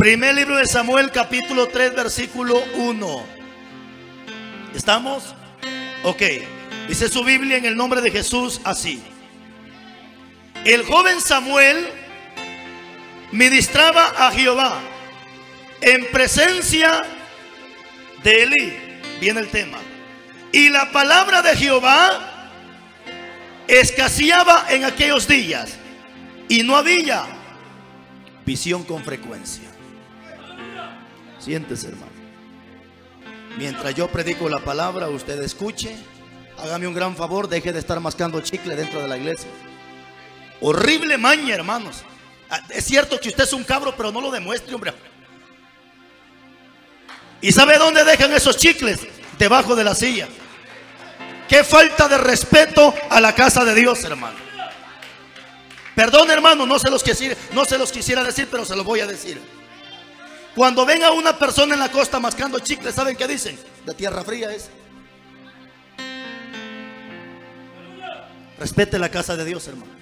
Primer libro de Samuel, capítulo 3, versículo 1. ¿Estamos? Ok. Dice su Biblia en el nombre de Jesús así: el joven Samuel ministraba a Jehová en presencia de Elí. Viene el tema. Y la palabra de Jehová escaseaba en aquellos días, y no había visión con frecuencia. Siéntese, hermano. Mientras yo predico la palabra, usted escuche. Hágame un gran favor, deje de estar mascando chicle dentro de la iglesia. Horrible maña, hermanos. Es cierto que usted es un cabro, pero no lo demuestre, hombre. ¿Y sabe dónde dejan esos chicles? Debajo de la silla. Qué falta de respeto a la casa de Dios, hermano. Perdón, hermano, no se los quisiera decir, pero se los voy a decir. Cuando ven a una persona en la costa mascando chicles, ¿saben qué dicen? De tierra fría es. Respete la casa de Dios, hermano.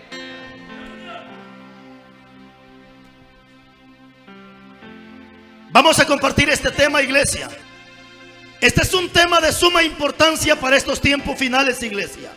Vamos a compartir este tema, iglesia. Este es un tema de suma importancia para estos tiempos finales, iglesia.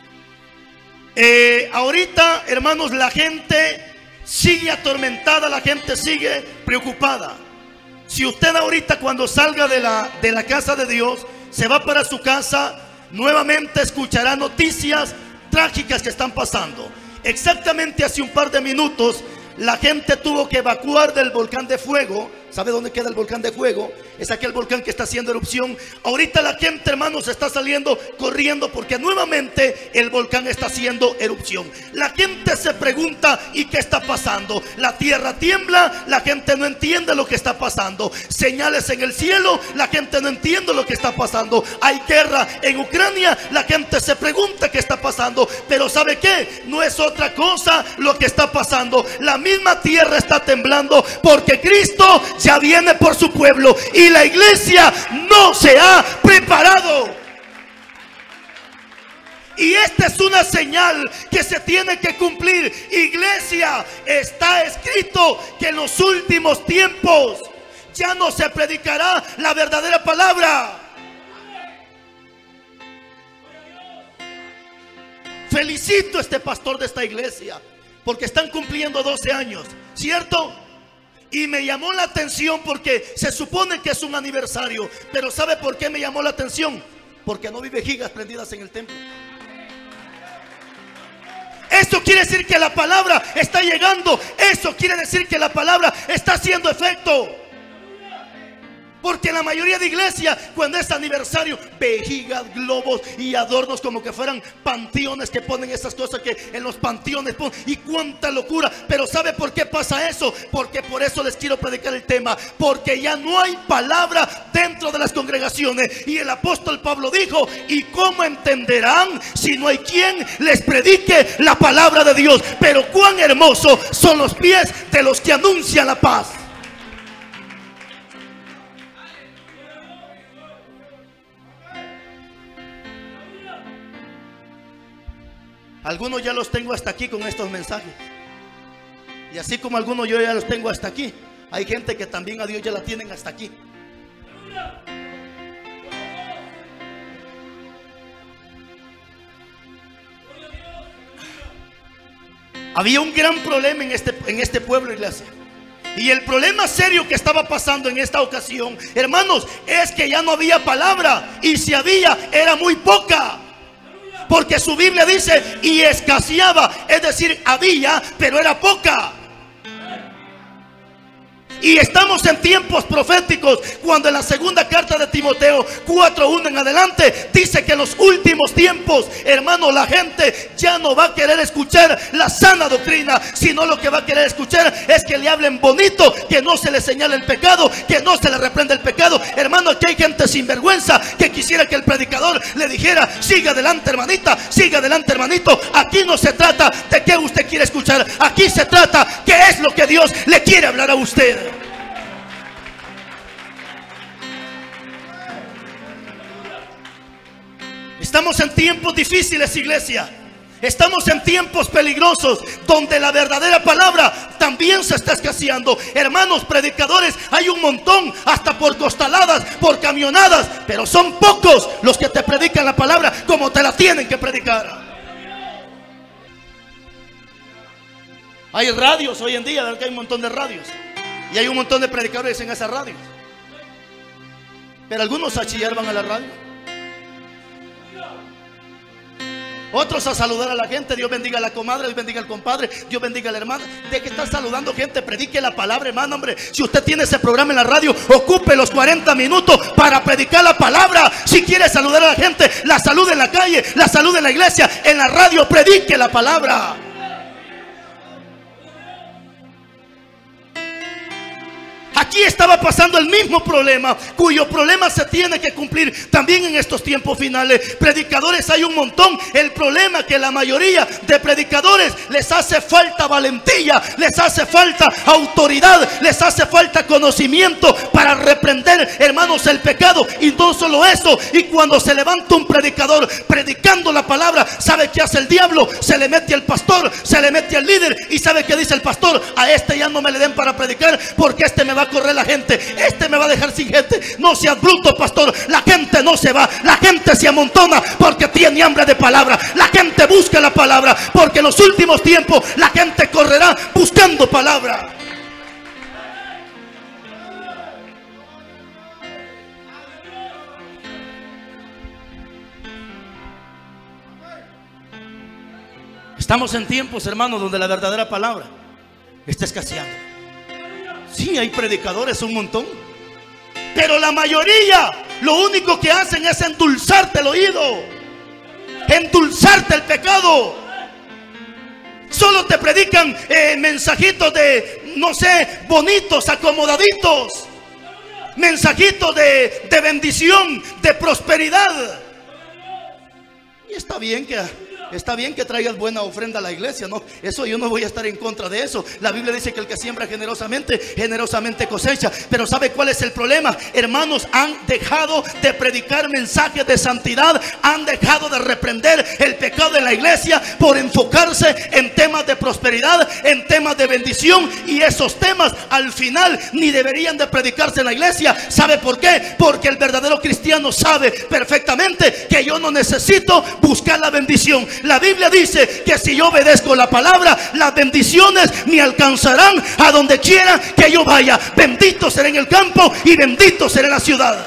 Ahorita, hermanos, la gente sigue atormentada, la gente sigue preocupada. Si usted ahorita, cuando salga de la casa de Dios, se va para su casa, nuevamente escuchará noticias trágicas que están pasando. Exactamente hace un par de minutos, la gente tuvo que evacuar del volcán de fuego. ¿Sabe dónde queda el volcán de fuego? Es aquel volcán que está haciendo erupción. Ahorita la gente, hermanos, está saliendo corriendo porque nuevamente el volcán está haciendo erupción. La gente se pregunta: ¿y qué está pasando? La tierra tiembla, la gente no entiende lo que está pasando. Señales en el cielo, la gente no entiende lo que está pasando. Hay guerra en Ucrania, la gente se pregunta qué está pasando. Pero ¿sabe qué? No es otra cosa lo que está pasando. La misma tierra está temblando porque Cristo ya viene por su pueblo y la iglesia no se ha preparado. Y esta es una señal que se tiene que cumplir. Iglesia, está escrito que en los últimos tiempos ya no se predicará la verdadera palabra. Felicito a este pastor de esta iglesia porque están cumpliendo 12 años, ¿cierto? Y me llamó la atención porque se supone que es un aniversario. Pero ¿sabe por qué me llamó la atención? Porque no vi vejigas prendidas en el templo. Esto quiere decir que la palabra está llegando. Eso quiere decir que la palabra está haciendo efecto. Porque la mayoría de iglesias, cuando es aniversario, vejigas, globos y adornos como que fueran panteones, que ponen esas cosas que en los panteones ponen. Y cuánta locura. Pero ¿sabe por qué pasa eso? Porque por eso les quiero predicar el tema. Porque ya no hay palabra dentro de las congregaciones. Y el apóstol Pablo dijo: ¿y cómo entenderán si no hay quien les predique la palabra de Dios? Pero cuán hermosos son los pies de los que anuncian la paz. Algunos ya los tengo hasta aquí con estos mensajes. Y así como algunos yo ya los tengo hasta aquí, hay gente que también a Dios ya la tienen hasta aquí. Había un gran problema en este pueblo, iglesia. Y el problema serio que estaba pasando en esta ocasión, hermanos, es que ya no había palabra. Y si había, era muy poca. Porque su Biblia dice: y escaseaba, es decir, había, pero era poca. Y estamos en tiempos proféticos, cuando en la segunda carta de Timoteo 4:1 en adelante dice que en los últimos tiempos, hermano, la gente ya no va a querer escuchar la sana doctrina, sino lo que va a querer escuchar es que le hablen bonito, que no se le señale el pecado, que no se le reprenda el pecado. Hermano, aquí hay gente sinvergüenza que quisiera que el predicador le dijera: siga adelante, hermanita, siga adelante, hermanito. Aquí no se trata de qué usted quiere escuchar, aquí se trata qué es lo que Dios le quiere hablar a usted. Estamos en tiempos difíciles, iglesia. Estamos en tiempos peligrosos donde la verdadera palabra también se está escaseando. Hermanos predicadores, hay un montón, hasta por costaladas, por camionadas, pero son pocos los que te predican la palabra como te la tienen que predicar. Hay radios hoy en día, ¿verdad? Que hay un montón de radios y hay un montón de predicadores en esas radios, pero algunos a chillar van a la radio, otros a saludar a la gente. Dios bendiga a la comadre, Dios bendiga al compadre, Dios bendiga a la hermana. De que está saludando gente, predique la palabra, hermano, hombre. Si usted tiene ese programa en la radio, ocupe los 40 minutos para predicar la palabra. Si quiere saludar a la gente, la salude en la calle, la salude en la iglesia, en la radio, predique la palabra. Aquí estaba pasando el mismo problema, cuyo problema se tiene que cumplir también en estos tiempos finales. Predicadores hay un montón. El problema es que la mayoría de predicadores les hace falta valentía, les hace falta autoridad, les hace falta conocimiento para reprender, hermanos, el pecado. Y no solo eso, y cuando se levanta un predicador predicando la palabra, ¿sabe qué hace el diablo? Se le mete al pastor, se le mete al líder. Y ¿sabe qué dice el pastor? A este ya no me le den para predicar, porque este me va a correr la gente, este me va a dejar sin gente. No seas bruto, pastor. La gente no se va, la gente se amontona porque tiene hambre de palabra. La gente busca la palabra, porque en los últimos tiempos la gente correrá buscando palabra. Estamos en tiempos, hermanos, donde la verdadera palabra está escaseando. Sí, hay predicadores un montón, pero la mayoría lo único que hacen es endulzarte el oído, endulzarte el pecado. Solo te predican mensajitos de, no sé, bonitos, acomodaditos, mensajitos de bendición, de prosperidad. Y está bien que traigas buena ofrenda a la iglesia, ¿no? Eso yo no voy a estar en contra de eso. La Biblia dice que el que siembra generosamente, generosamente cosecha. Pero ¿sabe cuál es el problema? Hermanos, han dejado de predicar mensajes de santidad, han dejado de reprender el pecado de la iglesia por enfocarse en temas de prosperidad, en temas de bendición. Y esos temas al final ni deberían de predicarse en la iglesia. ¿Sabe por qué? Porque el verdadero cristiano sabe perfectamente que yo no necesito buscar la bendición. La Biblia dice que si yo obedezco la palabra, las bendiciones me alcanzarán a donde quiera que yo vaya. Bendito será en el campo y bendito será en la ciudad.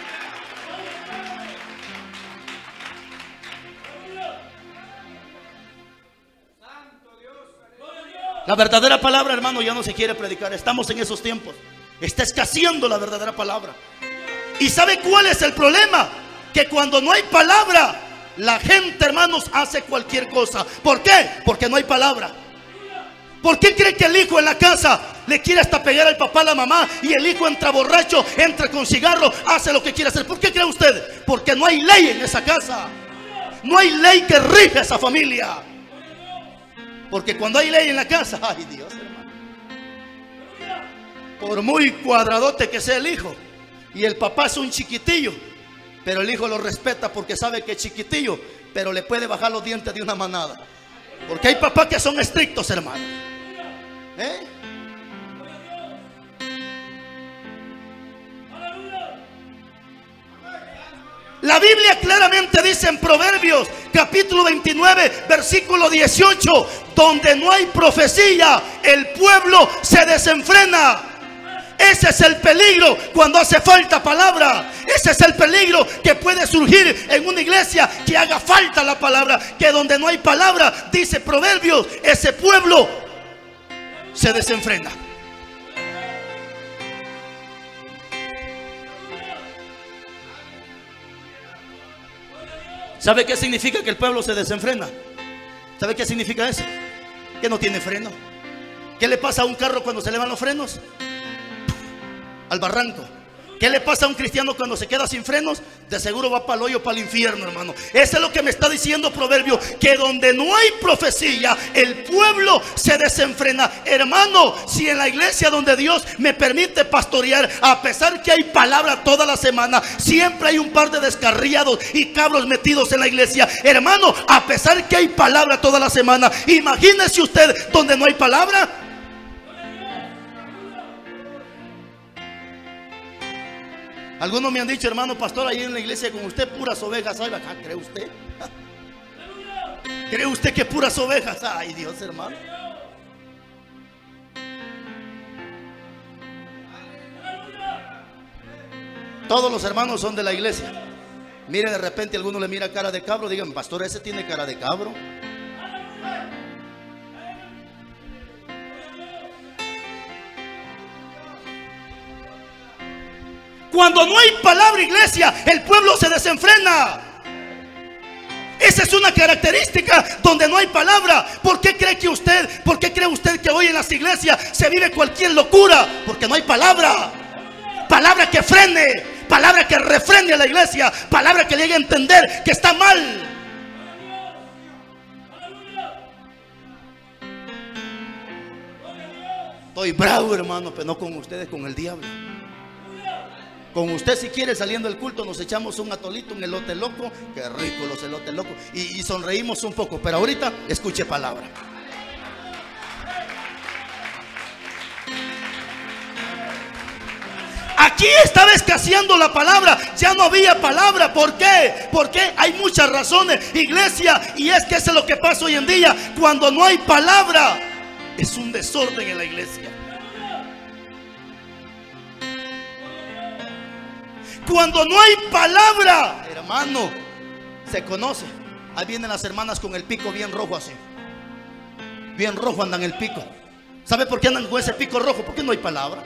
La verdadera palabra, hermano, ya no se quiere predicar. Estamos en esos tiempos. Está escaseando la verdadera palabra. ¿Y sabe cuál es el problema? Que cuando no hay palabra, la gente, hermanos, hace cualquier cosa. ¿Por qué? Porque no hay palabra. ¿Por qué cree que el hijo en la casa le quiere hasta pegar al papá, a la mamá, y el hijo entra borracho, entra con cigarro, hace lo que quiere hacer? ¿Por qué cree usted? Porque no hay ley en esa casa. No hay ley que rija esa familia. Porque cuando hay ley en la casa, ay Dios, hermano, por muy cuadradote que sea el hijo, y el papá es un chiquitillo, pero el hijo lo respeta porque sabe que es chiquitillo, pero le puede bajar los dientes de una manada. Porque hay papás que son estrictos, hermano. La Biblia claramente dice en Proverbios capítulo 29 versículo 18: donde no hay profecía, el pueblo se desenfrena. Ese es el peligro cuando hace falta palabra. Ese es el peligro que puede surgir en una iglesia, que haga falta la palabra. Que donde no hay palabra, dice Proverbios, ese pueblo se desenfrena. ¿Sabe qué significa que el pueblo se desenfrena? ¿Sabe qué significa eso? Que no tiene freno. ¿Qué le pasa a un carro cuando se le van los frenos? Al barranco. ¿Qué le pasa a un cristiano cuando se queda sin frenos? De seguro va para el hoyo, para el infierno, hermano. Eso es lo que me está diciendo Proverbio, que donde no hay profecía, el pueblo se desenfrena. Hermano, si en la iglesia donde Dios me permite pastorear, a pesar que hay palabra toda la semana, siempre hay un par de descarriados y cabros metidos en la iglesia. Hermano, a pesar que hay palabra toda la semana, imagínese usted donde no hay palabra. Algunos me han dicho, hermano pastor, ahí en la iglesia con usted puras ovejas hay. ¿Cree usted? ¿Cree usted que puras ovejas? Ay, Dios, hermano. Todos los hermanos son de la iglesia. Mire, de repente alguno le mira cara de cabro, digan, pastor, ese tiene cara de cabro. Cuando no hay palabra, iglesia, el pueblo se desenfrena. Esa es una característica donde no hay palabra. ¿Por qué cree usted que hoy en las iglesias se vive cualquier locura? Porque no hay palabra. Palabra que frene, palabra que refrene a la iglesia, palabra que le llegue a entender que está mal. Estoy bravo, hermano, pero no con ustedes, con el diablo. Con usted, si quiere, saliendo del culto nos echamos un atolito, un elote loco. Qué rico los elotes locos. Y sonreímos un poco. Pero ahorita escuche palabra. Aquí estaba escaseando la palabra. Ya no había palabra. ¿Por qué? Porque hay muchas razones, iglesia. Y es que eso es lo que pasa hoy en día. Cuando no hay palabra, es un desorden en la iglesia. Cuando no hay palabra, hermano, se conoce. Ahí vienen las hermanas con el pico bien rojo así. Bien rojo andan el pico. ¿Sabe por qué andan con ese pico rojo? Porque no hay palabra.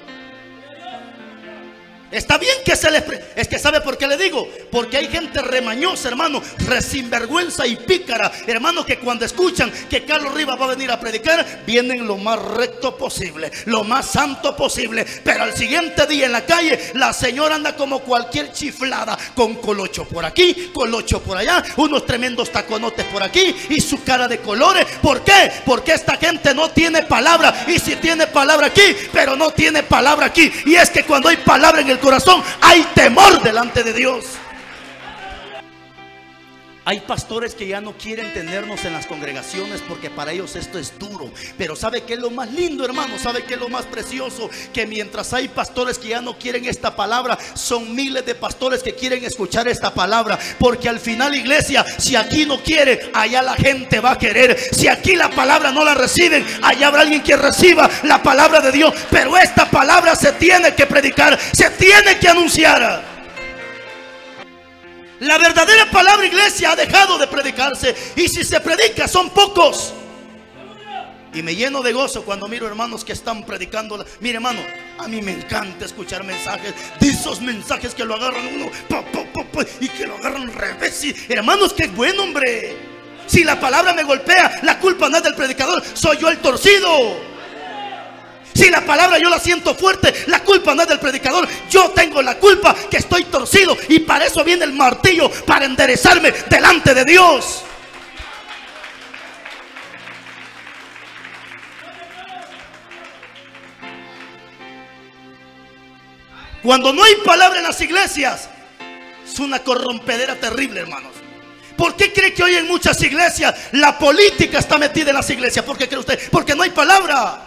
Está bien que se les... Es que ¿sabe por qué le digo? Porque hay gente remañosa, hermano, sinvergüenza y pícara, hermano, que cuando escuchan que Carlos Rivas va a venir a predicar, vienen lo más recto posible, lo más santo posible. Pero al siguiente día en la calle, la señora anda como cualquier chiflada, con colocho por aquí, colocho por allá, unos tremendos taconotes por aquí y su cara de colores. ¿Por qué? Porque esta gente no tiene palabra. Y si tiene palabra aquí, pero no tiene palabra aquí. Y es que cuando hay palabra en el corazón, hay temor delante de Dios. Hay pastores que ya no quieren tenernos en las congregaciones porque para ellos esto es duro. Pero ¿sabe qué es lo más lindo, hermano? ¿Sabe qué es lo más precioso? Que mientras hay pastores que ya no quieren esta palabra, son miles de pastores que quieren escuchar esta palabra. Porque al final, iglesia, si aquí no quiere, allá la gente va a querer. Si aquí la palabra no la reciben, allá habrá alguien que reciba la palabra de Dios. Pero esta palabra se tiene que predicar, se tiene que anunciar. La verdadera palabra, iglesia, ha dejado de predicarse. Y si se predica, son pocos. Y me lleno de gozo cuando miro hermanos que están predicando. Mire, hermano, a mí me encanta escuchar mensajes. De esos mensajes que lo agarran uno y que lo agarran al revés. Y, hermanos, que es bueno, hombre. Si la palabra me golpea, la culpa no es del predicador, soy yo el torcido. Si la palabra yo la siento fuerte, la culpa no es del predicador, yo tengo la culpa que estoy torcido. Y para eso viene el martillo, para enderezarme delante de Dios. Cuando no hay palabra en las iglesias, es una corrompedera terrible, hermanos. ¿Por qué cree que hoy en muchas iglesias la política está metida en las iglesias? ¿Por qué cree usted? Porque no hay palabra.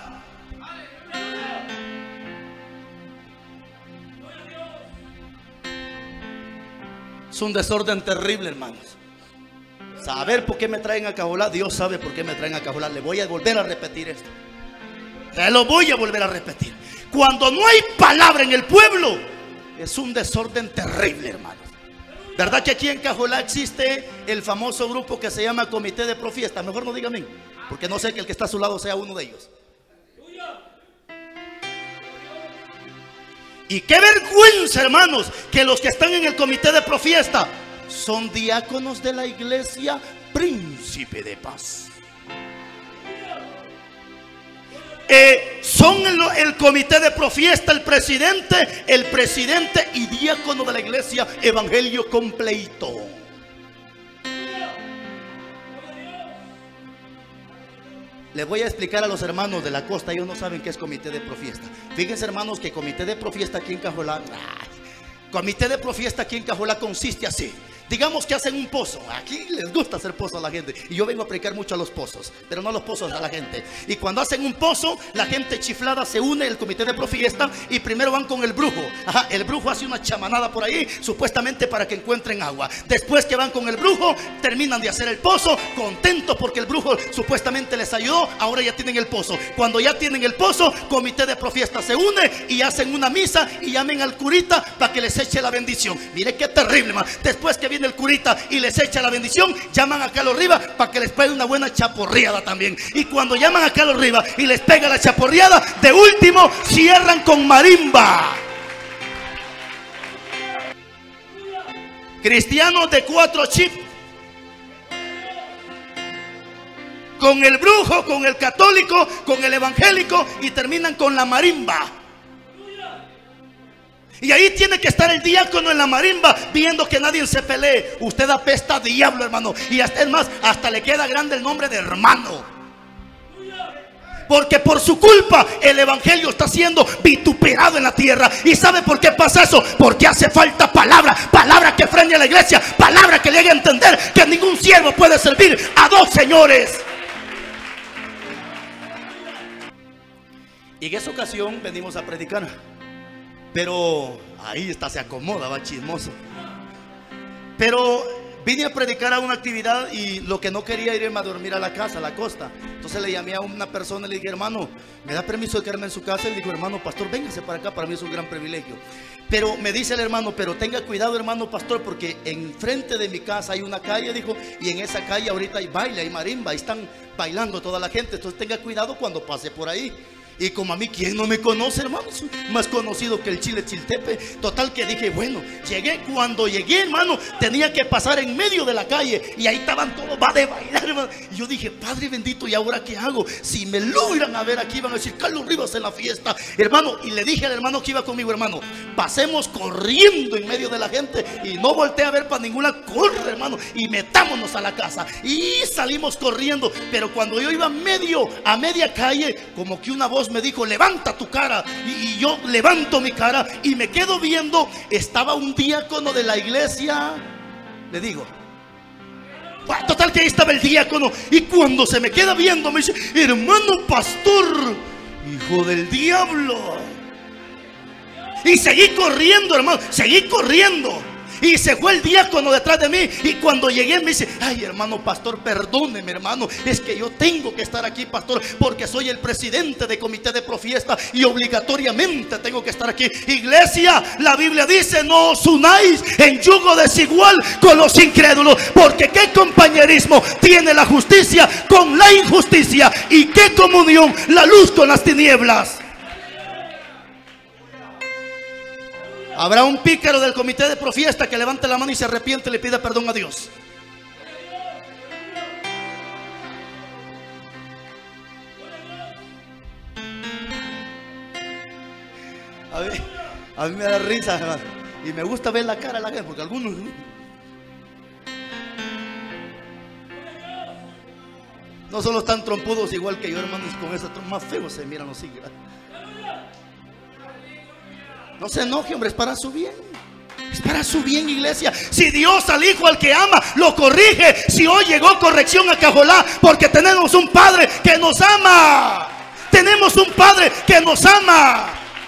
Es un desorden terrible, hermanos. Saber por qué me traen a Cajolar, Dios sabe por qué me traen a Cajolar. Le voy a volver a repetir esto. Se lo voy a volver a repetir. Cuando no hay palabra en el pueblo, es un desorden terrible, hermanos. ¿Verdad que aquí en Cajolar existe el famoso grupo que se llama Comité de Profiesta? Mejor no diga amén, porque no sé que el que está a su lado sea uno de ellos. Y qué vergüenza, hermanos, que los que están en el comité de profiesta son diáconos de la iglesia Príncipe de Paz. son el comité de profiesta, el presidente y diácono de la iglesia Evangelio Completo. Les voy a explicar a los hermanos de la costa, ellos no saben qué es comité de profiesta. Fíjense, hermanos, que comité de profiesta aquí en Cajolá, comité de profiesta aquí en Cajolá consiste así. Digamos que hacen un pozo. Aquí les gusta hacer pozos a la gente. Y yo vengo a predicar mucho a los pozos, pero no a los pozos a la gente. Y cuando hacen un pozo, la gente chiflada se une, el comité de profiesta, y primero van con el brujo. Ajá, el brujo hace una chamanada por ahí, supuestamente para que encuentren agua. Después que van con el brujo, terminan de hacer el pozo, contentos porque el brujo supuestamente les ayudó. Ahora ya tienen el pozo. Cuando ya tienen el pozo, comité de profiesta se une y hacen una misa y llamen al curita para que les eche la bendición. Mire qué terrible, man. Después que viene el curita y les echa la bendición, llaman a Carlos Riva para que les pegue una buena chaporreada también. Y cuando llaman a Carlos Riva y les pega la chaporreada, de último cierran con marimba. Cristianos de 4 chips, con el brujo, con el católico, con el evangélico, y terminan con la marimba. Y ahí tiene que estar el diácono en la marimba, viendo que nadie se pelee. Usted apesta a diablo, hermano. Y hasta, es más, hasta le queda grande el nombre de hermano. Porque por su culpa el evangelio está siendo vituperado en la tierra. ¿Y sabe por qué pasa eso? Porque hace falta palabra. Palabra que frene a la iglesia. Palabra que le haga entender que ningún siervo puede servir a 2 señores. Y en esa ocasión venimos a predicar. Pero ahí está, se acomoda, va chismoso. Pero vine a predicar a una actividad y lo que no quería irme a dormir a la casa, a la costa. Entonces le llamé a una persona y le dije: hermano, ¿me da permiso de quedarme en su casa? Y le dijo: hermano pastor, véngase para acá, para mí es un gran privilegio. Pero me dice el hermano: pero tenga cuidado, hermano pastor, porque enfrente de mi casa hay una calle, dijo, y en esa calle ahorita hay baile, hay marimba, y están bailando toda la gente. Entonces tenga cuidado cuando pase por ahí. Y como a mí, ¿quién no me conoce, hermano? Más conocido que el chile chiltepe. Total que dije, bueno, llegué. Cuando llegué, hermano, tenía que pasar en medio de la calle y ahí estaban todos, va de bailar, hermano. Y yo dije: Padre bendito, ¿y ahora qué hago? Si me logran a ver aquí, van a decir: Carlos Rivas en la fiesta, hermano. Y le dije al hermano que iba conmigo: hermano, pasemos corriendo en medio de la gente y no volteé a ver para ninguna. Corre, hermano, y metámonos a la casa. Y salimos corriendo. Pero cuando yo iba a media calle, como que una voz me dijo: levanta tu cara. Y yo levanto mi cara y me quedo viendo. Estaba un diácono de la iglesia, le digo. Total que ahí estaba el diácono. Y cuando se me queda viendo, me dice: hermano pastor, hijo del diablo. Y seguí corriendo, hermano, seguí corriendo. Y se fue el diácono detrás de mí. Y cuando llegué me dice: ay, hermano pastor, perdóneme, hermano, es que yo tengo que estar aquí, pastor, porque soy el presidente de comité de profiesta y obligatoriamente tengo que estar aquí. Iglesia, la Biblia dice: no os unáis en yugo desigual con los incrédulos, porque qué compañerismo tiene la justicia con la injusticia, y qué comunión la luz con las tinieblas. Habrá un pícaro del comité de profiesta que levante la mano y se arrepiente y le pida perdón a Dios. A mí me da risa, hermano, y me gusta ver la cara de la gente, porque algunos no solo están trompudos igual que yo, hermanos, con esa trompa más feo se miran los siglos. No se enoje, hombre, es para su bien. Es para su bien, iglesia. Si Dios al hijo al que ama lo corrige, si hoy llegó corrección a Cajolá, porque tenemos un Padre que nos ama. Tenemos un Padre que nos ama.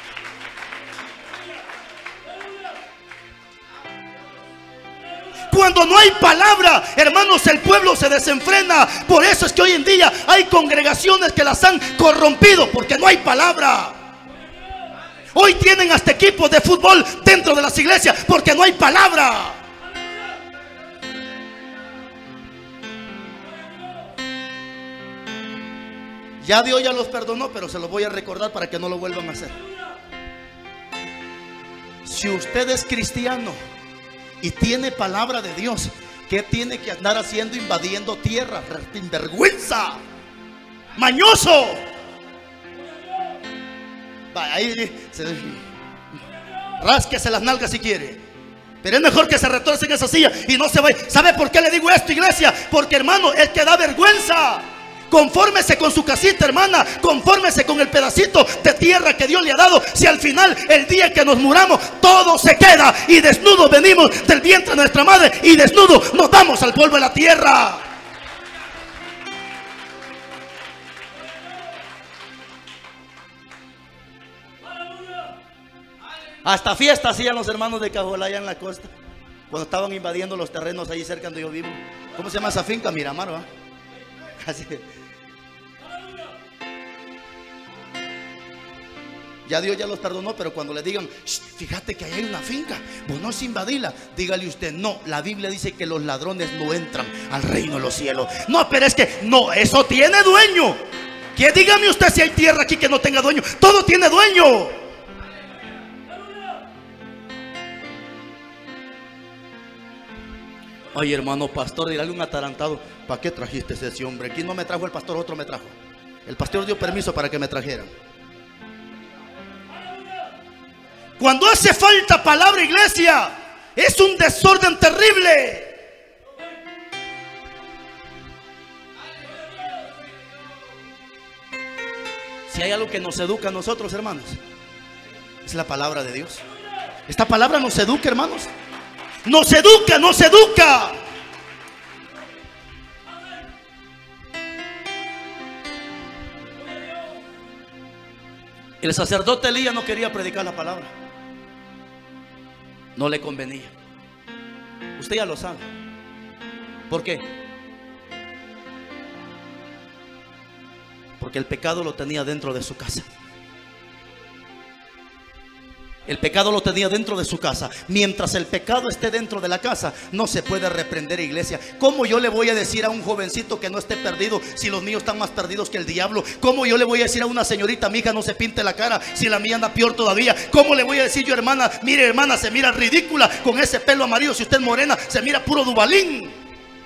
Cuando no hay palabra, hermanos, el pueblo se desenfrena. Por eso es que hoy en día hay congregaciones que las han corrompido, porque no hay palabra. Hoy tienen hasta equipos de fútbol dentro de las iglesias porque no hay palabra. Ya Dios ya los perdonó, pero se los voy a recordar para que no lo vuelvan a hacer. Si usted es cristiano y tiene palabra de Dios, ¿qué tiene que andar haciendo? Invadiendo tierra, sinvergüenza, mañoso. Va, ahí rásquese las nalgas si quiere. Pero es mejor que se retorce en esa silla y no se vaya. ¿Sabe por qué le digo esto, iglesia? Porque, hermano, el que da vergüenza. Confórmese con su casita, hermana. Confórmese con el pedacito de tierra que Dios le ha dado. Si al final, el día que nos muramos, todo se queda y desnudos venimos del vientre de nuestra madre y desnudos nos vamos al polvo de la tierra. Hasta fiesta hacían los hermanos de Cajola allá en la costa, cuando estaban invadiendo los terrenos ahí cerca donde yo vivo. ¿Cómo se llama esa finca? Miramar, ¿va? Así. Ya Dios ya los perdonó, pero cuando le digan, fíjate que ahí hay una finca, vos no es invadirla, dígale usted, no, la Biblia dice que los ladrones no entran al reino de los cielos. No, pero es que, no, eso tiene dueño. Que dígame usted si hay tierra aquí que no tenga dueño. Todo tiene dueño. Ay, hermano pastor, dirá un atarantado, ¿para qué trajiste ese hombre? Aquí no me trajo el pastor, otro me trajo. El pastor dio permiso para que me trajeran. Cuando hace falta palabra, iglesia, es un desorden terrible. Si hay algo que nos educa a nosotros, hermanos, es la palabra de Dios. Esta palabra nos educa, hermanos. Nos educa, nos educa. El sacerdote Elías no quería predicar la palabra. No le convenía. Usted ya lo sabe. ¿Por qué? Porque el pecado lo tenía dentro de su casa. El pecado lo tenía dentro de su casa. Mientras el pecado esté dentro de la casa, no se puede reprender, iglesia. ¿Cómo yo le voy a decir a un jovencito que no esté perdido si los míos están más perdidos que el diablo? ¿Cómo yo le voy a decir a una señorita, mi hija no se pinte la cara si la mía anda peor todavía? ¿Cómo le voy a decir yo, hermana, mire, hermana, se mira ridícula con ese pelo amarillo, si usted es morena, se mira puro Dubalín?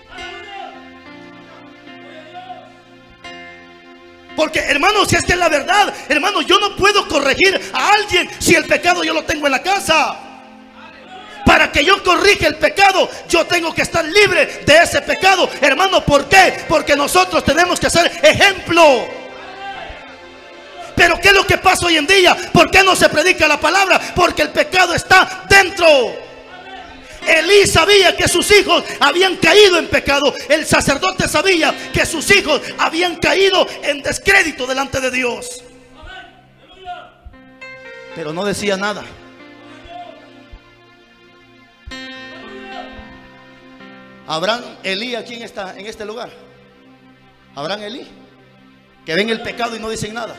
Porque, hermano, si esta es la verdad, hermano, yo no puedo corregir a alguien si el pecado yo lo tengo en la casa. Para que yo corrija el pecado, yo tengo que estar libre de ese pecado, hermano. ¿Por qué? Porque nosotros tenemos que ser ejemplo. Pero ¿qué es lo que pasa hoy en día? ¿Por qué no se predica la palabra? Porque el pecado está dentro. Elí sabía que sus hijos habían caído en pecado. El sacerdote sabía que sus hijos habían caído en descrédito delante de Dios. Pero no decía nada. ¿Habrán Elí aquí en este lugar? ¿Habrán Elí que ven el pecado y no dicen nada?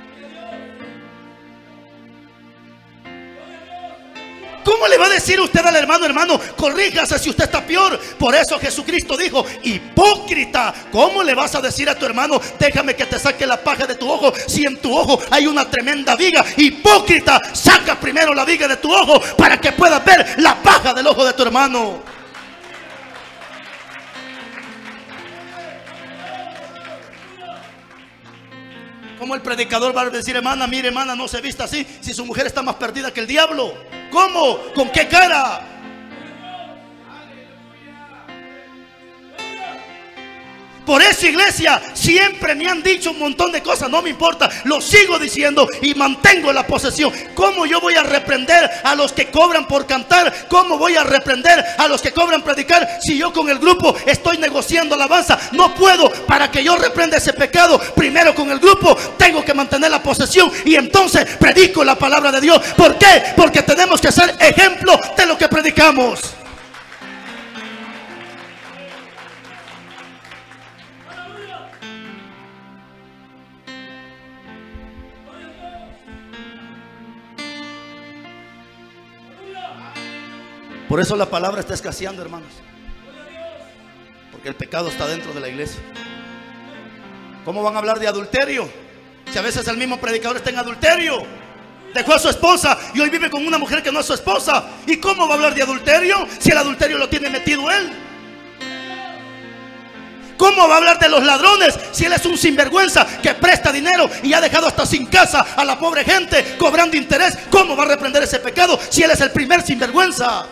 ¿Cómo le va a decir usted al hermano, hermano, corríjase si usted está peor? Por eso Jesucristo dijo, hipócrita, ¿cómo le vas a decir a tu hermano, déjame que te saque la paja de tu ojo, si en tu ojo hay una tremenda viga? Hipócrita, saca primero la viga de tu ojo para que puedas ver la paja del ojo de tu hermano. ¿Cómo el predicador va a decir, hermana, mire, hermana, no se vista así si su mujer está más perdida que el diablo? ¿Cómo? ¿Con qué cara? Por eso, iglesia, siempre me han dicho un montón de cosas, no me importa, lo sigo diciendo y mantengo la posesión. ¿Cómo yo voy a reprender a los que cobran por cantar? ¿Cómo voy a reprender a los que cobran predicar si yo con el grupo estoy negociando alabanza? No puedo. Para que yo reprenda ese pecado, primero con el grupo tengo que mantener la posesión y entonces predico la palabra de Dios. ¿Por qué? Porque tenemos que ser ejemplo de lo que predicamos. Por eso la palabra está escaseando, hermanos. Porque el pecado está dentro de la iglesia. ¿Cómo van a hablar de adulterio? Si a veces el mismo predicador está en adulterio. Dejó a su esposa y hoy vive con una mujer que no es su esposa. ¿Y cómo va a hablar de adulterio si el adulterio lo tiene metido él? ¿Cómo va a hablar de los ladrones si él es un sinvergüenza que presta dinero y ha dejado hasta sin casa a la pobre gente cobrando interés? ¿Cómo va a reprender ese pecado si él es el primer sinvergüenza?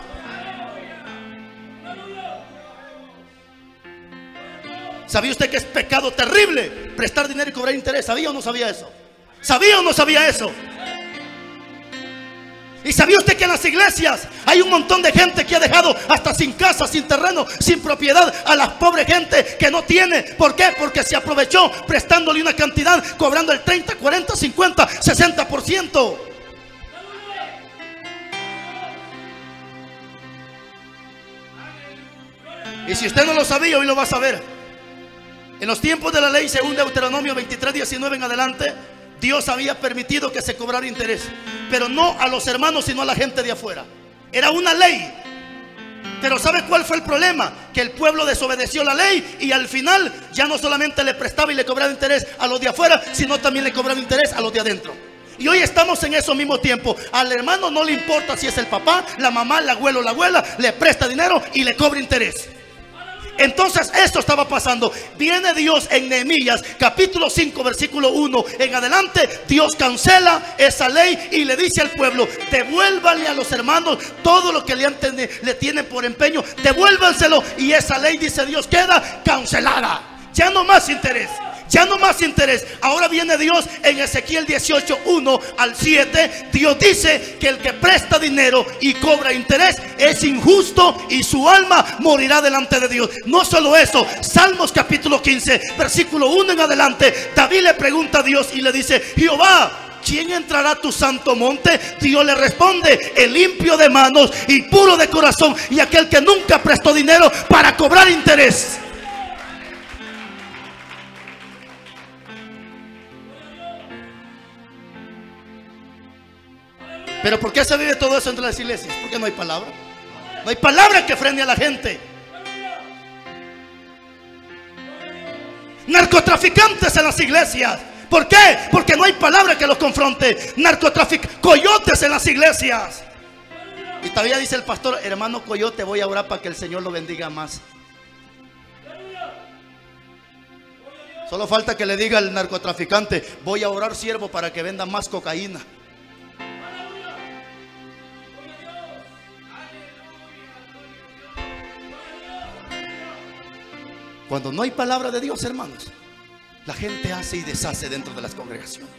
¿Sabía usted que es pecado terrible prestar dinero y cobrar interés? ¿Sabía o no sabía eso? ¿Sabía o no sabía eso? ¿Y sabía usted que en las iglesias hay un montón de gente que ha dejado hasta sin casa, sin terreno, sin propiedad a la pobre gente que no tiene? ¿Por qué? Porque se aprovechó prestándole una cantidad, cobrando el 30, 40, 50, 60%. Y si usted no lo sabía, hoy lo va a saber. En los tiempos de la ley, según Deuteronomio 23, 19 en adelante, Dios había permitido que se cobrara interés, pero no a los hermanos, sino a la gente de afuera. Era una ley. Pero ¿sabe cuál fue el problema? Que el pueblo desobedeció la ley y al final ya no solamente le prestaba y le cobraba interés a los de afuera, sino también le cobraba interés a los de adentro. Y hoy estamos en eso mismo tiempo. Al hermano no le importa si es el papá, la mamá, el abuelo, la abuela, le presta dinero y le cobra interés. Entonces esto estaba pasando. Viene Dios en Nehemías capítulo 5 versículo 1 en adelante. Dios cancela esa ley y le dice al pueblo: devuélvanle a los hermanos todo lo que le tienen por empeño, devuélvanselo. Y esa ley, dice Dios, queda cancelada. Ya no más interés. Ya no más interés. Ahora viene Dios en Ezequiel 18, 1 al 7. Dios dice que el que presta dinero y cobra interés es injusto y su alma morirá delante de Dios. No solo eso, Salmos capítulo 15 versículo 1 en adelante, David le pregunta a Dios y le dice: Jehová, ¿quién entrará a tu santo monte? Dios le responde: el limpio de manos y puro de corazón, y aquel que nunca prestó dinero para cobrar interés. Pero ¿por qué se vive todo eso entre las iglesias? Porque no hay palabra. No hay palabra que frene a la gente. Narcotraficantes en las iglesias. ¿Por qué? Porque no hay palabra que los confronte. Coyotes en las iglesias. Y todavía dice el pastor: hermano coyote, voy a orar para que el Señor lo bendiga más. Solo falta que le diga al narcotraficante: voy a orar, siervo, para que venda más cocaína. Cuando no hay palabra de Dios, hermanos, la gente hace y deshace dentro de las congregaciones.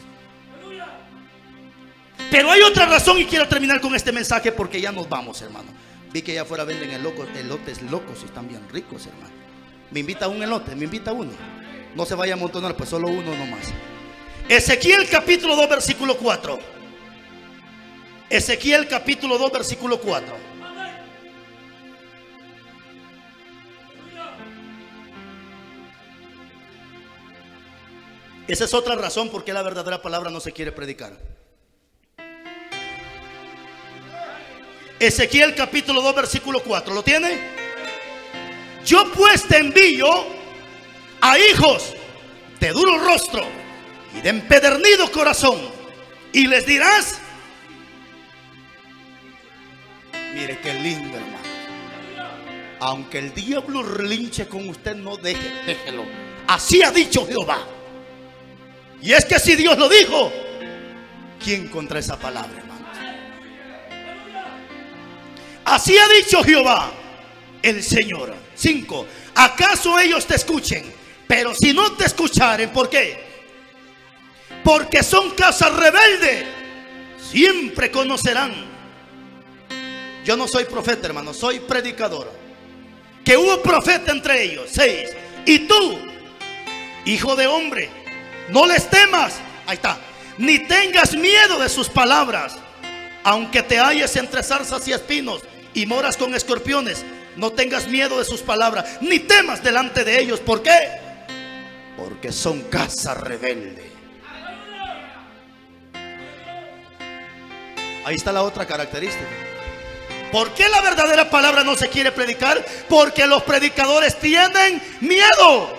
Pero hay otra razón, y quiero terminar con este mensaje porque ya nos vamos, hermano. Vi que allá afuera venden elotes locos y están bien ricos, hermano. Me invita un elote, me invita uno. No se vaya a amontonar, pues solo uno nomás. Ezequiel capítulo 2 versículo 4. Ezequiel capítulo 2 versículo 4. Esa es otra razón por qué la verdadera palabra no se quiere predicar. Ezequiel capítulo 2 versículo 4. ¿Lo tiene? Yo pues te envío a hijos de duro rostro y de empedernido corazón, y les dirás: mire qué lindo, hermano. Aunque el diablo relinche con usted, no déjelo. Así ha dicho Jehová. Y es que si Dios lo dijo, ¿quién contra esa palabra, hermano? Así ha dicho Jehová, el Señor. 5. ¿Acaso ellos te escuchen? Pero si no te escucharen, ¿por qué? Porque son casa rebelde. Siempre conocerán. Yo no soy profeta, hermano, soy predicador. Que hubo profeta entre ellos. 6. Y tú, hijo de hombre, no les temas, ahí está, ni tengas miedo de sus palabras. Aunque te halles entre zarzas y espinos y moras con escorpiones, no tengas miedo de sus palabras, ni temas delante de ellos. ¿Por qué? Porque son casa rebelde. Ahí está la otra característica. ¿Por qué la verdadera palabra no se quiere predicar? Porque los predicadores tienen miedo.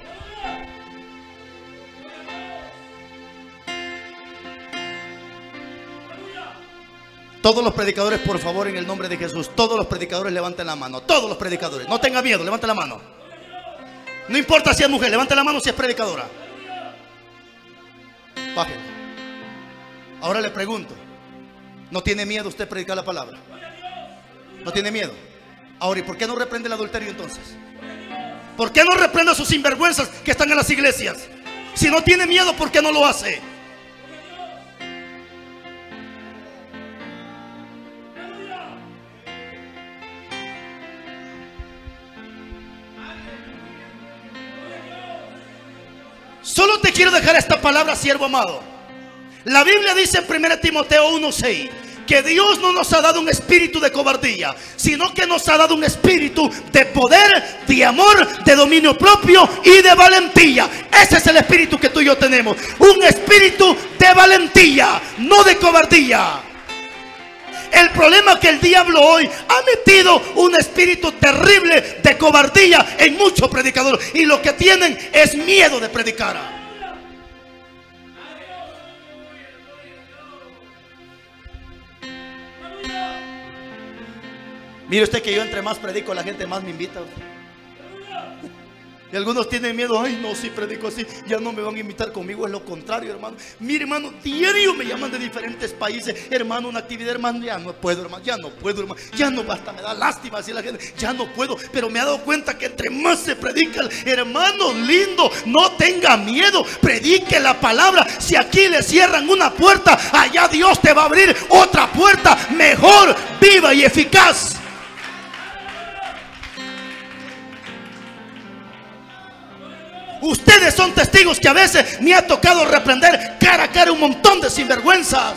Todos los predicadores, por favor, en el nombre de Jesús, todos los predicadores levanten la mano. Todos los predicadores, no tenga miedo, levanten la mano. No importa si es mujer, levante la mano si es predicadora. Bájela. Ahora le pregunto, ¿no tiene miedo usted predicar la palabra? ¿No tiene miedo? Ahora, ¿y por qué no reprende el adulterio entonces? ¿Por qué no reprende a sus sinvergüenzas que están en las iglesias? Si no tiene miedo, ¿por qué no lo hace? Solo te quiero dejar esta palabra, siervo amado. La Biblia dice en 1 Timoteo 1:6 que Dios no nos ha dado un espíritu de cobardía, sino que nos ha dado un espíritu de poder, de amor, de dominio propio y de valentía. Ese es el espíritu que tú y yo tenemos. Un espíritu de valentía, no de cobardía. El problema es que el diablo hoy ha metido un espíritu terrible de cobardía en muchos predicadores, y lo que tienen es miedo de predicar. Mire usted que yo entre más predico, la gente más me invita. Y algunos tienen miedo. Ay, no, si predico así, ya no me van a invitar conmigo. Es lo contrario, hermano. Mire, hermano, diario me llaman de diferentes países. Hermano, una actividad, hermano, ya no puedo, hermano. Ya no puedo, hermano. Ya no basta, me da lástima así la gente. Ya no puedo. Pero me he dado cuenta que entre más se predica, hermano lindo, no tenga miedo. Predique la palabra. Si aquí le cierran una puerta, allá Dios te va a abrir otra puerta mejor, viva y eficaz. Ustedes son testigos que a veces me ha tocado reprender cara a cara un montón de sinvergüenzas.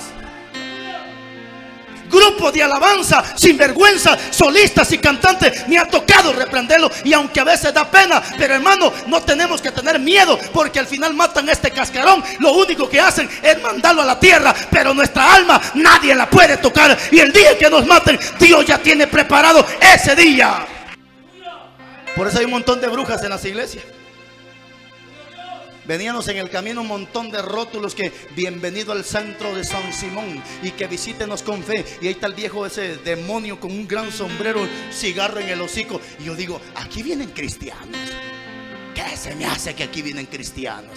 Grupos de alabanza, sinvergüenza, solistas y cantantes, me ha tocado reprenderlo. Y aunque a veces da pena, pero hermano, no tenemos que tener miedo, porque al final matan a este cascarón. Lo único que hacen es mandarlo a la tierra, pero nuestra alma nadie la puede tocar. Y el día que nos maten, Dios ya tiene preparado ese día. Por eso hay un montón de brujas en las iglesias. Veníamos en el camino un montón de rótulos que bienvenido al centro de San Simón y que visítenos con fe. Y ahí está el viejo ese demonio con un gran sombrero, cigarro en el hocico. Y yo digo, aquí vienen cristianos. ¿Qué se me hace que aquí vienen cristianos?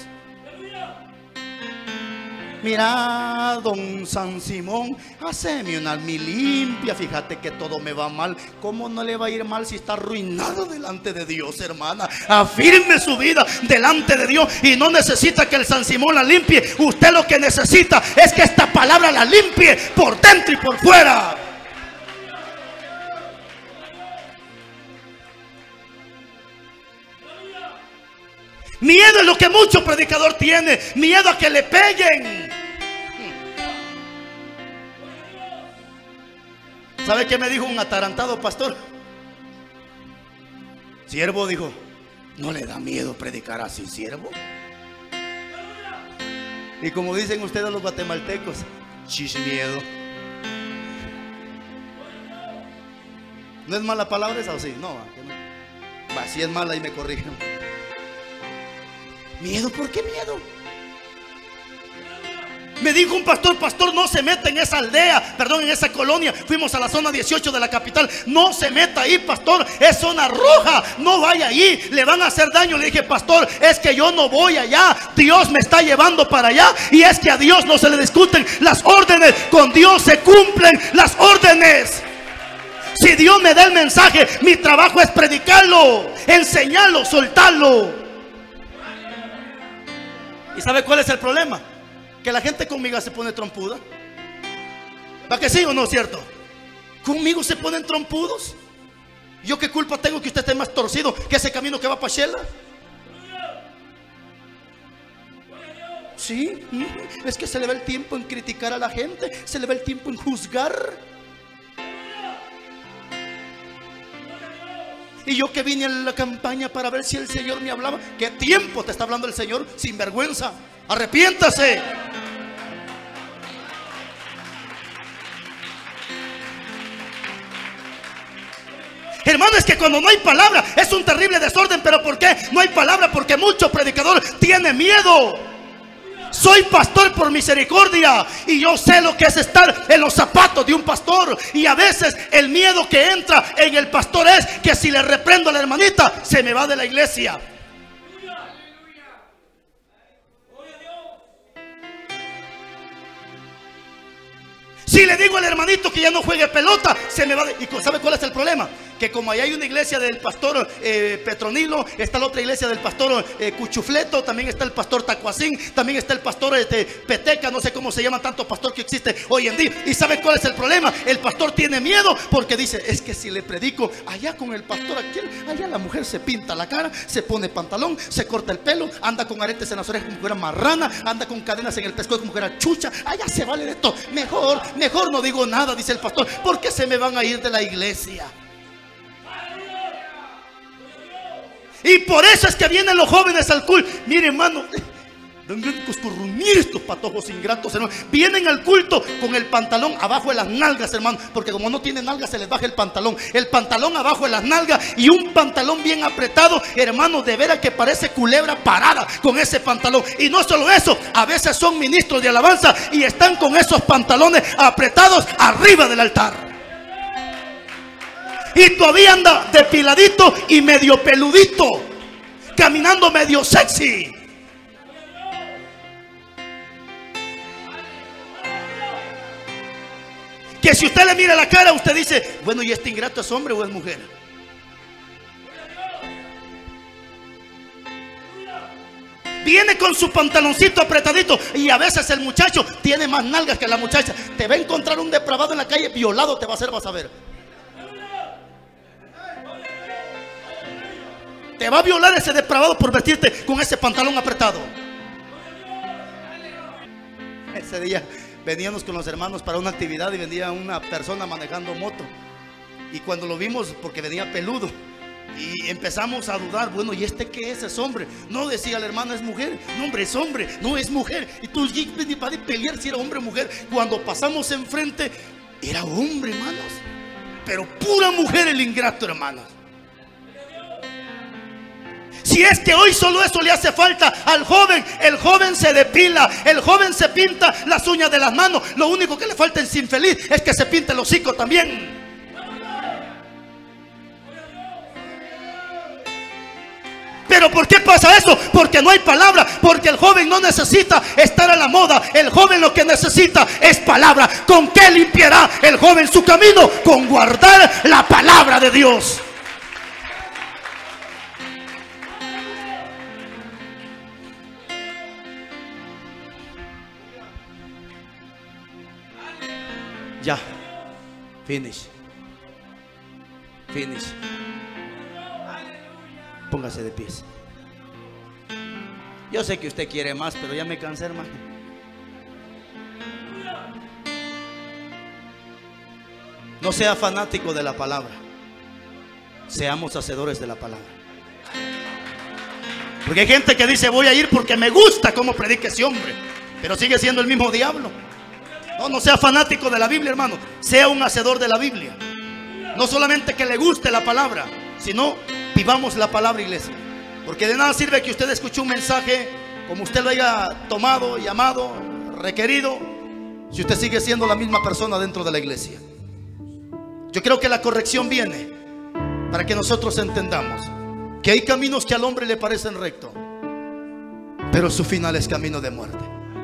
Mira, don San Simón, haceme una alma limpia. Fíjate que todo me va mal. ¿Cómo no le va a ir mal si está arruinado delante de Dios, hermana? Afirme su vida delante de Dios y no necesita que el San Simón la limpie. Usted lo que necesita es que esta palabra la limpie por dentro y por fuera. Miedo es lo que mucho predicador tiene. Miedo a que le peguen. ¿Sabe qué me dijo un atarantado pastor? Siervo, dijo, ¿no le da miedo predicar así, siervo? Y como dicen ustedes los guatemaltecos, chis miedo. ¿No es mala palabra esa o sí? No, si es mala y me corrigen. ¿Miedo? ¿Por qué miedo? Me dijo un pastor, pastor, no se meta en esa aldea, perdón, en esa colonia. Fuimos a la zona 18 de la capital. No se meta ahí, pastor, es zona roja, no vaya ahí, le van a hacer daño. Le dije, pastor, es que yo no voy allá, Dios me está llevando para allá. Y es que a Dios no se le discuten las órdenes, con Dios se cumplen las órdenes. Si Dios me da el mensaje, mi trabajo es predicarlo, enseñarlo, soltarlo. ¿Y sabe cuál es el problema? Que la gente conmigo se pone trompuda. ¿Va que sí o no, cierto? Conmigo se ponen trompudos. ¿Yo qué culpa tengo que usted esté más torcido que ese camino que va para Shela? Sí, es que se le va el tiempo en criticar a la gente, se le va el tiempo en juzgar. Y yo que vine a la campaña para ver si el Señor me hablaba. ¿Qué tiempo te está hablando el Señor? Sin vergüenza. Arrepiéntase. Hermano, es que cuando no hay palabra es un terrible desorden. ¿Pero por qué no hay palabra? Porque mucho predicador tiene miedo. Soy pastor por misericordia y yo sé lo que es estar en los zapatos de un pastor. Y a veces el miedo que entra en el pastor es que si le reprendo a la hermanita, se me va de la iglesia. Si le digo al hermanito que ya no juegue pelota, se me va ¿Y sabe cuál es el problema? Que como ahí hay una iglesia del pastor Petronilo, está la otra iglesia del pastor Cuchufleto, también está el pastor Tacuacín, también está el pastor Peteca, no sé cómo se llama tanto pastor que existe hoy en día. ¿Y sabe cuál es el problema? El pastor tiene miedo porque dice, es que si le predico allá con el pastor aquel, allá la mujer se pinta la cara, se pone pantalón, se corta el pelo, anda con aretes en las orejas como que era marrana, anda con cadenas en el pescuezo como que era chucha, allá se vale de todo. Mejor no digo nada, dice el pastor, porque se me van a ir de la iglesia. Y por eso es que vienen los jóvenes al culto. Mire, hermano, estos patojos ingratos, hermano, vienen al culto con el pantalón abajo de las nalgas, hermano, porque como no tienen nalgas se les baja el pantalón abajo de las nalgas, y un pantalón bien apretado, hermano, de veras que parece culebra parada con ese pantalón. Y no solo eso, a veces son ministros de alabanza y están con esos pantalones apretados arriba del altar. Y todavía anda depiladito y medio peludito, caminando medio sexy. Que si usted le mira la cara, usted dice, bueno, ¿y este ingrato es hombre o es mujer? Viene con su pantaloncito apretadito, y a veces el muchacho tiene más nalgas que la muchacha. Te va a encontrar un depravado en la calle, violado te va a hacer, vas a ver. Te va a violar ese depravado por vestirte con ese pantalón apretado. Ese día veníamos con los hermanos para una actividad y venía una persona manejando moto. Y cuando lo vimos, porque venía peludo, y empezamos a dudar, bueno, ¿y este qué es? ¿Es hombre? No, decía el hermano, es mujer. No, hombre, es hombre, no es mujer. Y tú para pelear si era hombre o mujer. Cuando pasamos enfrente, era hombre, hermanos, pero pura mujer el ingrato, hermanos. Si es que hoy solo eso le hace falta al joven, el joven se depila, el joven se pinta las uñas de las manos. Lo único que le falta al infeliz es que se pinte el hocico también. ¿Pero por qué pasa eso? Porque no hay palabra, porque el joven no necesita estar a la moda. El joven lo que necesita es palabra. ¿Con qué limpiará el joven su camino? Con guardar la palabra de Dios. Ya, finish. Póngase de pies. Yo sé que usted quiere más, pero ya me cansé, hermano. No sea fanático de la palabra, seamos hacedores de la palabra. Porque hay gente que dice, voy a ir porque me gusta cómo predica ese hombre, pero sigue siendo el mismo diablo. No sea fanático de la Biblia, hermano. Sea un hacedor de la Biblia. No solamente que le guste la palabra, sino vivamos la palabra, iglesia. Porque de nada sirve que usted escuche un mensaje como usted lo haya tomado, llamado, requerido, si usted sigue siendo la misma persona dentro de la iglesia. Yo creo que la corrección viene para que nosotros entendamos que hay caminos que al hombre le parecen rectos, pero su final es camino de muerte.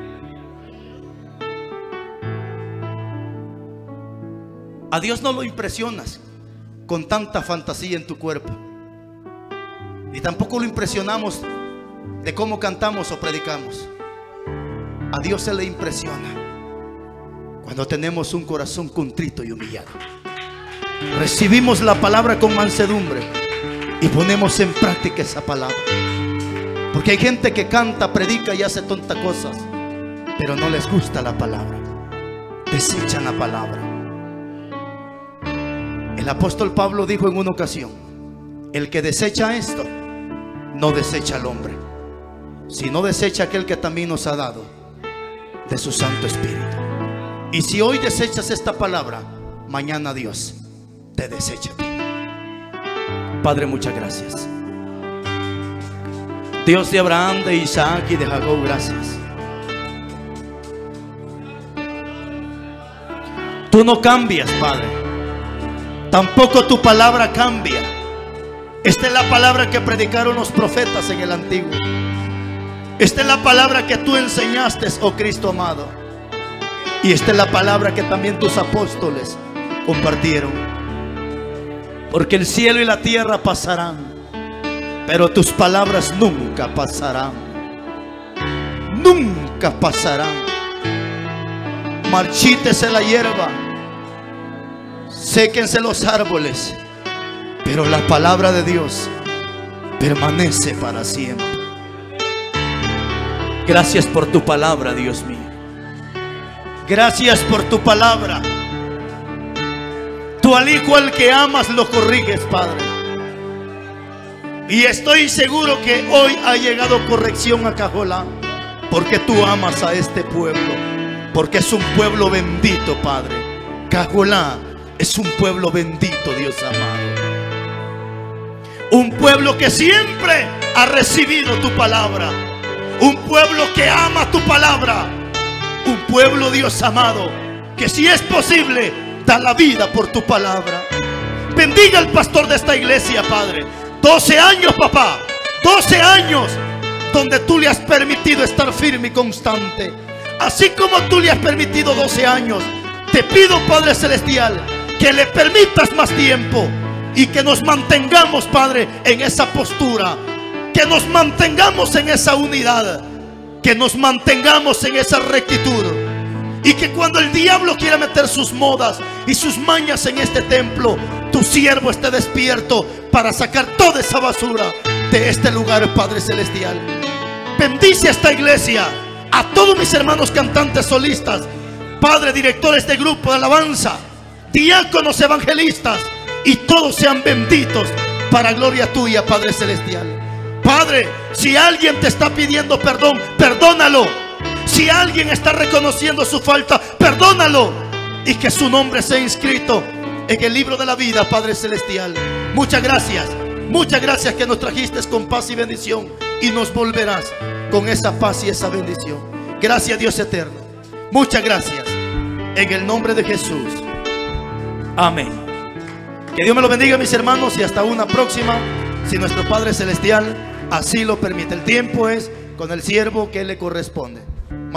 A Dios no lo impresionas con tanta fantasía en tu cuerpo, y tampoco lo impresionamos de cómo cantamos o predicamos. A Dios se le impresiona cuando tenemos un corazón contrito y humillado. Recibimos la palabra con mansedumbre y ponemos en práctica esa palabra. Porque hay gente que canta, predica y hace tontas cosas, pero no les gusta la palabra, desechan la palabra. El apóstol Pablo dijo en una ocasión: el que desecha esto, no desecha al hombre, sino desecha aquel que también nos ha dado de su Santo Espíritu. Y si hoy desechas esta palabra, mañana Dios te desecha a ti. Padre, muchas gracias. Dios de Abraham, de Isaac y de Jacob, gracias. Tú no cambias, Padre. Tampoco tu palabra cambia. Esta es la palabra que predicaron los profetas en el antiguo. Esta es la palabra que tú enseñaste, oh Cristo amado. Y esta es la palabra que también tus apóstoles compartieron. Porque el cielo y la tierra pasarán, pero tus palabras nunca pasarán. Nunca pasarán. Marchítese la hierba, séquense los árboles, pero la palabra de Dios permanece para siempre. Gracias por tu palabra, Dios mío. Gracias por tu palabra. Tú al hijo al que amas lo corriges, Padre. Y estoy seguro que hoy ha llegado corrección a Cajolá, porque tú amas a este pueblo, porque es un pueblo bendito, Padre. Cajolá es un pueblo bendito, Dios amado. Un pueblo que siempre ha recibido tu palabra. Un pueblo que ama tu palabra. Un pueblo, Dios amado, que si es posible da la vida por tu palabra. Bendiga al pastor de esta iglesia, Padre. 12 años, papá, 12 años donde tú le has permitido estar firme y constante. Así como tú le has permitido 12 años, te pido, Padre Celestial, que le permitas más tiempo y que nos mantengamos, Padre, en esa postura, que nos mantengamos en esa unidad, que nos mantengamos en esa rectitud, y que cuando el diablo quiera meter sus modas y sus mañas en este templo, tu siervo esté despierto para sacar toda esa basura de este lugar, Padre Celestial. Bendice a esta iglesia, a todos mis hermanos cantantes solistas, Padre, directores de grupo de alabanza, diáconos, evangelistas, y todos sean benditos para gloria tuya, Padre Celestial. Padre, si alguien te está pidiendo perdón, perdónalo. Si alguien está reconociendo su falta, perdónalo, y que su nombre sea inscrito en el libro de la vida, Padre Celestial. Muchas gracias que nos trajiste con paz y bendición, y nos volverás con esa paz y esa bendición. Gracias, Dios eterno. Muchas gracias, en el nombre de Jesús. Amén. Que Dios me lo bendiga, mis hermanos, y hasta una próxima, si nuestro Padre Celestial así lo permite. El tiempo es con el siervo que le corresponde.